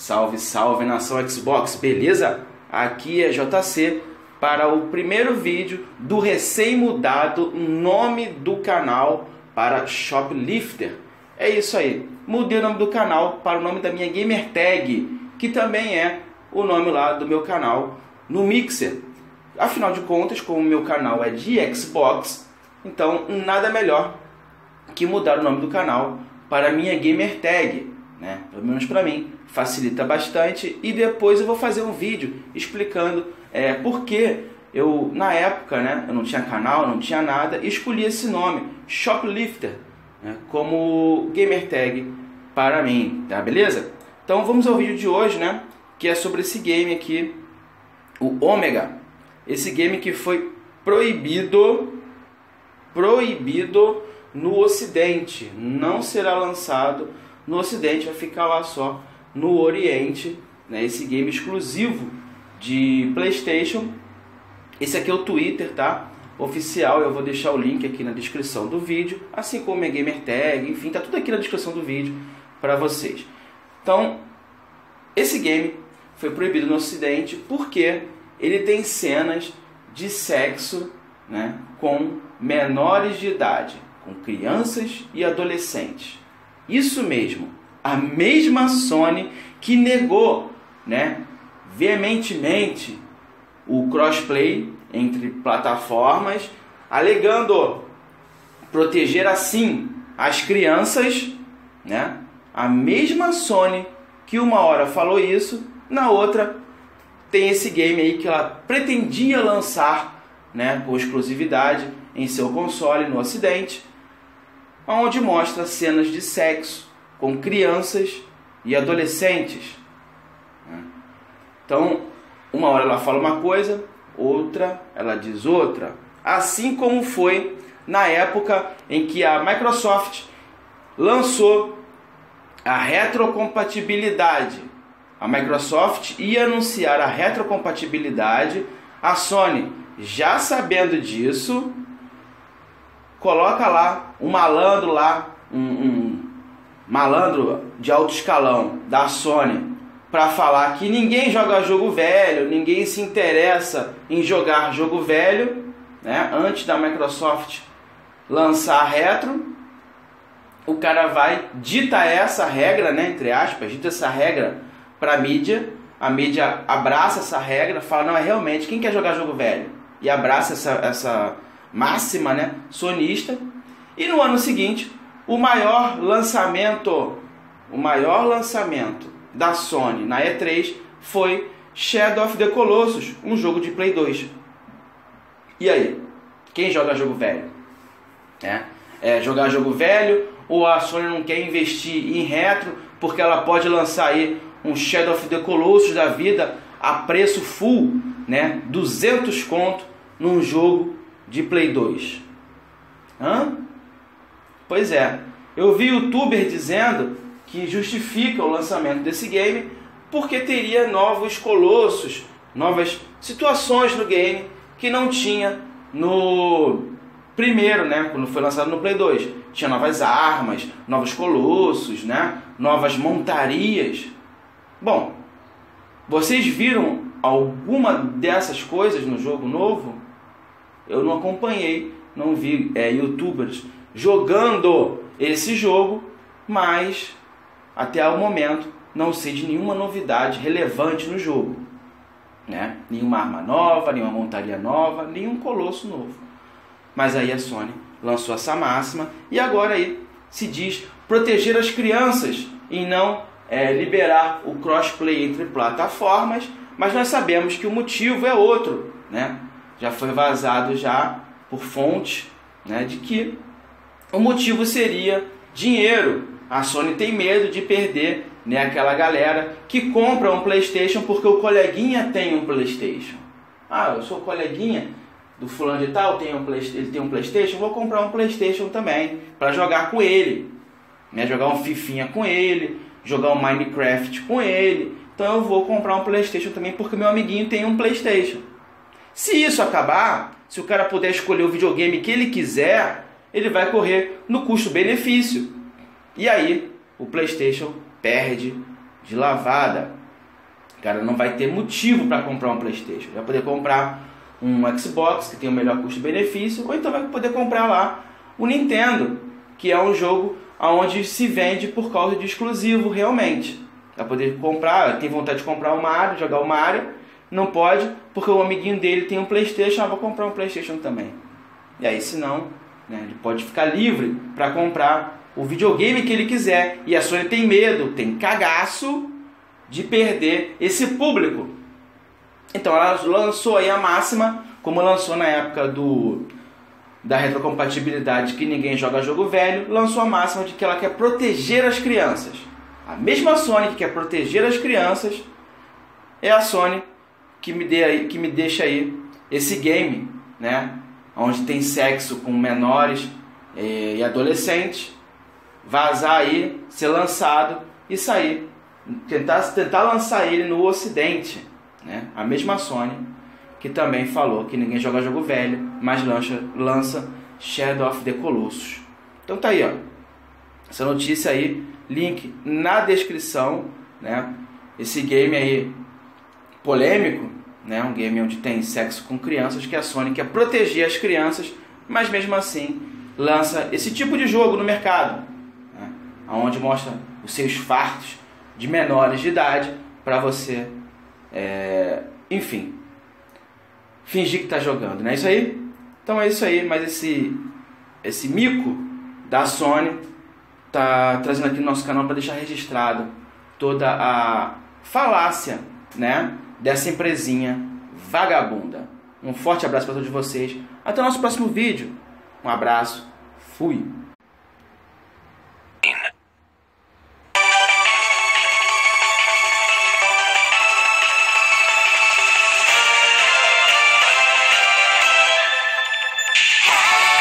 Salve, salve nação Xbox, beleza? Aqui é JC para o primeiro vídeo do recém-mudado nome do canal para Shoplifter. É isso aí, mudei o nome do canal para o nome da minha gamertag, que também é o nome lá do meu canal no Mixer. Afinal de contas, como o meu canal é de Xbox, então nada melhor que mudar o nome do canal para a minha gamertag, né? Pelo menos para mim, facilita bastante. E depois eu vou fazer um vídeo explicando por que eu, na época, né, eu não tinha canal, não tinha nada, e escolhi esse nome, Shoplifter, né, como gamertag para mim, tá beleza? Então vamos ao vídeo de hoje, né, que é sobre esse game aqui, o Omega. Esse game que foi proibido no Ocidente, não será lançado no Ocidente, vai ficar lá só no Oriente, né? Esse game exclusivo de PlayStation. Esse aqui é o Twitter, tá? Oficial, eu vou deixar o link aqui na descrição do vídeo, assim como a gamertag, enfim, tá tudo aqui na descrição do vídeo para vocês. Então, esse game foi proibido no Ocidente porque ele tem cenas de sexo, né, com menores de idade, com crianças e adolescentes. Isso mesmo, a mesma Sony que negou, né, veementemente o crossplay entre plataformas, alegando proteger assim as crianças, né? A mesma Sony que uma hora falou isso, na outra tem esse game aí que ela pretendia lançar, né, com exclusividade em seu console no Ocidente, onde mostra cenas de sexo com crianças e adolescentes. Então, uma hora ela fala uma coisa, outra ela diz outra. Assim como foi na época em que a Microsoft lançou a retrocompatibilidade. A Microsoft ia anunciar a retrocompatibilidade, a Sony, já sabendo disso, coloca lá um malandro um malandro de alto escalão da Sony para falar que ninguém joga jogo velho, ninguém se interessa em jogar jogo velho, né? Antes da Microsoft lançar a retro, o cara vai, dita essa regra, né, entre aspas, dita essa regra para a mídia abraça essa regra, fala, não, é realmente, quem quer jogar jogo velho? E abraça essa máxima, né, sonista. E no ano seguinte, o maior lançamento da Sony na E3 foi Shadow of the Colossus, um jogo de Play 2. E aí, quem joga jogo velho? Jogar jogo velho, ou a Sony não quer investir em retro porque ela pode lançar aí um Shadow of the Colossus da vida a preço full, né, 200 conto num jogo de Play 2. Pois é, eu vi youtuber dizendo que justifica o lançamento desse game porque teria novos colossos, novas situações no game que não tinha no primeiro, né, quando foi lançado no Play 2. Tinha novas armas, novos colossos, né, novas montarias. Bom, vocês viram alguma dessas coisas no jogo novo? Eu não acompanhei, não vi youtubers jogando esse jogo, mas até o momento não sei de nenhuma novidade relevante no jogo, né? Nenhuma arma nova, nenhuma montaria nova, nenhum colosso novo. Mas aí a Sony lançou essa máxima e agora aí se diz proteger as crianças e não liberar o crossplay entre plataformas, mas nós sabemos que o motivo é outro, né? Já foi vazado já por fontes, né, de que o motivo seria dinheiro. A Sony tem medo de perder, né, aquela galera que compra um PlayStation porque o coleguinha tem um PlayStation. Ah, eu sou coleguinha do fulano de tal, ele tem um PlayStation, vou comprar um PlayStation também para jogar com ele, né, jogar um Fifinha com ele, jogar um Minecraft com ele. Então eu vou comprar um PlayStation também porque meu amiguinho tem um PlayStation. Se isso acabar, se o cara puder escolher o videogame que ele quiser, ele vai correr no custo-benefício. E aí o PlayStation perde de lavada. O cara não vai ter motivo para comprar um PlayStation. Vai poder comprar um Xbox, que tem o melhor custo-benefício, ou então vai poder comprar lá o Nintendo, que é um jogo onde se vende por causa de exclusivo realmente. Vai poder comprar, tem vontade de comprar o Mario, jogar o Mario, não pode, porque o amiguinho dele tem um PlayStation, vou comprar um PlayStation também. E aí, se não, né, ele pode ficar livre para comprar o videogame que ele quiser. E a Sony tem medo, tem cagaço de perder esse público. Então ela lançou aí a máxima, como lançou na época da retrocompatibilidade, que ninguém joga jogo velho, lançou a máxima de que ela quer proteger as crianças. A mesma Sony que quer proteger as crianças é a Sony que me deixa aí esse game, né, onde tem sexo com menores e adolescentes, vazar aí, ser lançado e sair, tentar lançar ele no Ocidente, né? A mesma Sony que também falou que ninguém joga jogo velho, mas lança Shadow of the Colossus. Então tá aí, ó, essa notícia aí, link na descrição, né? Esse game aí polêmico, né? Um game onde tem sexo com crianças, que a Sony quer proteger as crianças, mas mesmo assim lança esse tipo de jogo no mercado, né? Onde mostra os seus fartos de menores de idade para você, enfim, fingir que está jogando, não é isso aí? Então é isso aí, mas esse mico da Sony tá trazendo aqui no nosso canal para deixar registrado toda a falácia, né, dessa empresinha vagabunda. Um forte abraço para todos vocês. Até o nosso próximo vídeo. Um abraço. Fui. Hey!